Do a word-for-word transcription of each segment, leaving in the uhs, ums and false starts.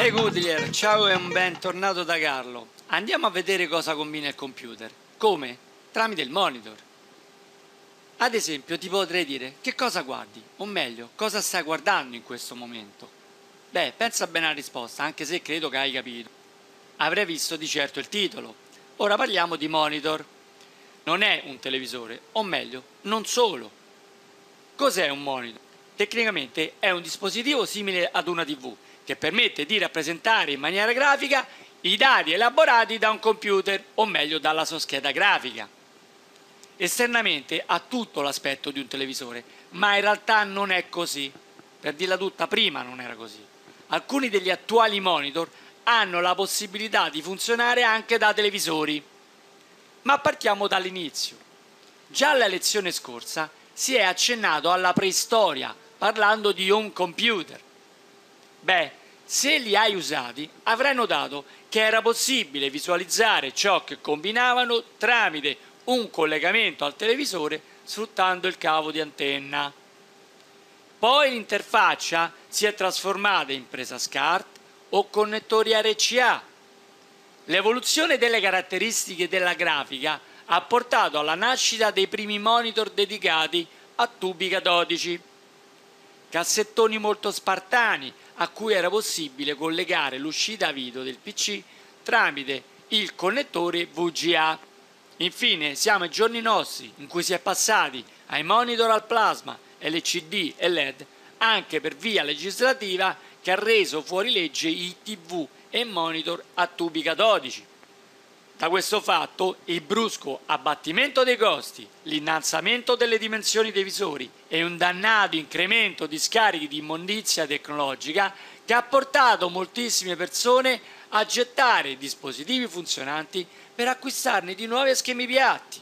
Hey Goodyear, ciao e un bentornato da Carlo. Andiamo a vedere cosa combina il computer. Come? Tramite il monitor. Ad esempio ti potrei dire che cosa guardi, o meglio, cosa stai guardando in questo momento. Beh, pensa bene alla risposta, anche se credo che hai capito. Avrai visto di certo il titolo. Ora parliamo di monitor. Non è un televisore, o meglio, non solo. Cos'è un monitor? Tecnicamente è un dispositivo simile ad una tivù che permette di rappresentare in maniera grafica i dati elaborati da un computer, o meglio dalla sua scheda grafica. Esternamente ha tutto l'aspetto di un televisore, ma in realtà non è così. Per dirla tutta, prima non era così. Alcuni degli attuali monitor hanno la possibilità di funzionare anche da televisori. Ma partiamo dall'inizio. Già alla lezione scorsa si è accennato alla preistoria, parlando di home computer. Beh, se li hai usati avrai notato che era possibile visualizzare ciò che combinavano tramite un collegamento al televisore sfruttando il cavo di antenna. Poi l'interfaccia si è trasformata in presa SCART o connettori R C A. L'evoluzione delle caratteristiche della grafica ha portato alla nascita dei primi monitor dedicati a tubi catodici, cassettoni molto spartani a cui era possibile collegare l'uscita video del P C tramite il connettore V G A. Infine siamo ai giorni nostri in cui si è passati ai monitor al plasma, L C D e L E D anche per via legislativa che ha reso fuori legge i tivù e monitor a tubi catodici. Da questo fatto il brusco abbattimento dei costi, l'innalzamento delle dimensioni dei visori e un dannato incremento di scarichi di immondizia tecnologica che ha portato moltissime persone a gettare dispositivi funzionanti per acquistarne di nuovi a schemi piatti.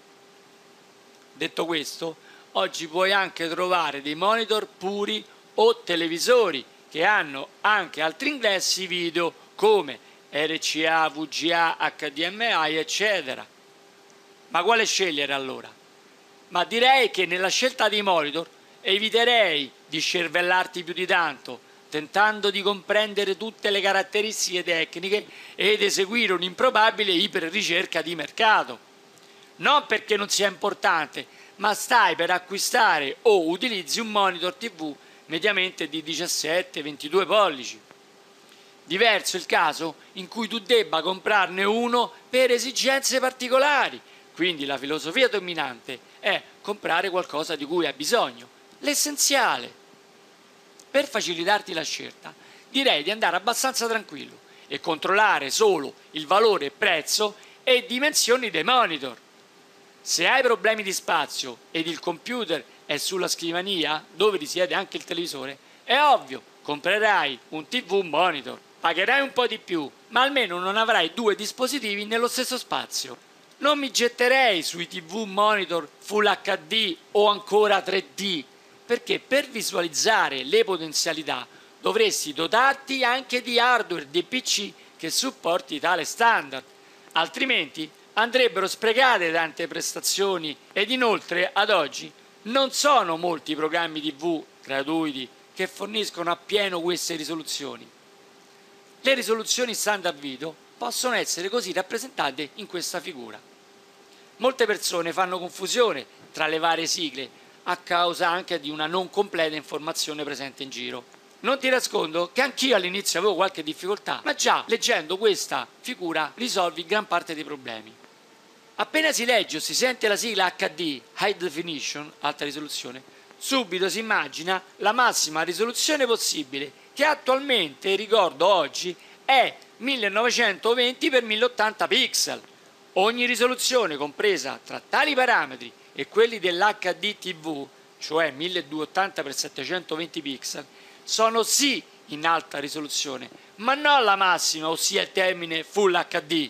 Detto questo, oggi puoi anche trovare dei monitor puri o televisori che hanno anche altri ingressi video come R C A, V G A, H D M I, eccetera. Ma quale scegliere allora? Ma direi che nella scelta dei monitor eviterei di scervellarti più di tanto, tentando di comprendere tutte le caratteristiche tecniche ed eseguire un'improbabile iperricerca di mercato. Non perché non sia importante, ma stai per acquistare o utilizzi un monitor tivù mediamente di diciassette ventidue pollici. Diverso il caso in cui tu debba comprarne uno per esigenze particolari, quindi la filosofia dominante è comprare qualcosa di cui hai bisogno, l'essenziale. Per facilitarti la scelta, direi di andare abbastanza tranquillo e controllare solo il valore, prezzo e dimensioni dei monitor. Se hai problemi di spazio ed il computer è sulla scrivania dove risiede anche il televisore, è ovvio, comprerai un tivù monitor. Pagherai un po' di più, ma almeno non avrai due dispositivi nello stesso spazio. Non mi getterei sui tivù monitor Full H D o ancora tre D, perché per visualizzare le potenzialità dovresti dotarti anche di hardware di P C che supporti tale standard, altrimenti andrebbero sprecate tante prestazioni ed inoltre ad oggi non sono molti i programmi tivù gratuiti che forniscono appieno queste risoluzioni. Le risoluzioni standard video possono essere così rappresentate in questa figura. Molte persone fanno confusione tra le varie sigle a causa anche di una non completa informazione presente in giro. Non ti nascondo che anch'io all'inizio avevo qualche difficoltà, ma già leggendo questa figura risolvi gran parte dei problemi. Appena si legge o si sente la sigla H D, High Definition, alta risoluzione, subito si immagina la massima risoluzione possibile che attualmente, ricordo oggi, è millenovecentoventi per mille ottanta pixel. Ogni risoluzione compresa tra tali parametri e quelli dell'H D T V, cioè milleduecentottanta per settecentoventi pixel, sono sì in alta risoluzione, ma non la massima, ossia il termine Full H D.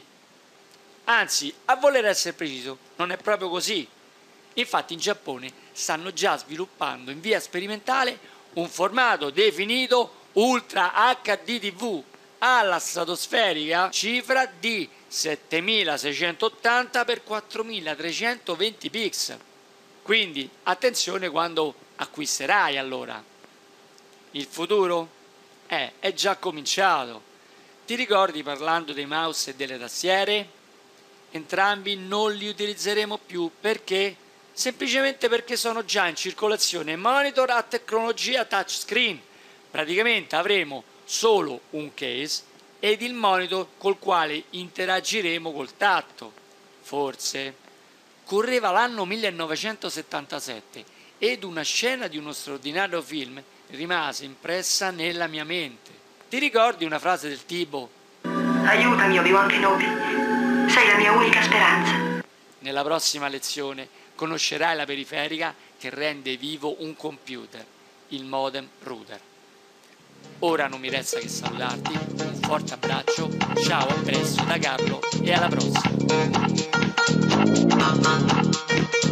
Anzi, a voler essere preciso, non è proprio così. Infatti in Giappone stanno già sviluppando in via sperimentale un formato definito Ultra H D T V alla stratosferica cifra di settemilaseicentottanta per quattromilatrecentoventi pixel. Quindi attenzione quando acquisterai allora. Il futuro? Eh, è già cominciato. Ti ricordi parlando dei mouse e delle tastiere? Entrambi non li utilizzeremo più perché? Semplicemente perché sono già in circolazione monitor a tecnologia touchscreen. Praticamente avremo solo un case ed il monitor col quale interagiremo col tatto. Forse. Correva l'anno millenovecentosettantasette ed una scena di uno straordinario film rimase impressa nella mia mente. Ti ricordi una frase del tipo: aiutami, Obi-Wan Kenobi, sei la mia unica speranza. Nella prossima lezione conoscerai la periferica che rende vivo un computer, il modem router. Ora non mi resta che salutarti, un forte abbraccio, ciao, a presto da Carlo e alla prossima.